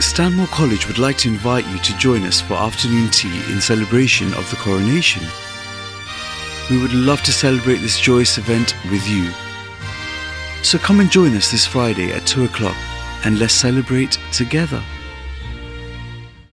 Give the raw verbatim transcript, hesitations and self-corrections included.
Stanmore College would like to invite you to join us for afternoon tea in celebration of the Coronation. We would love to celebrate this joyous event with you. So come and join us this Friday at two o'clock and let's celebrate together.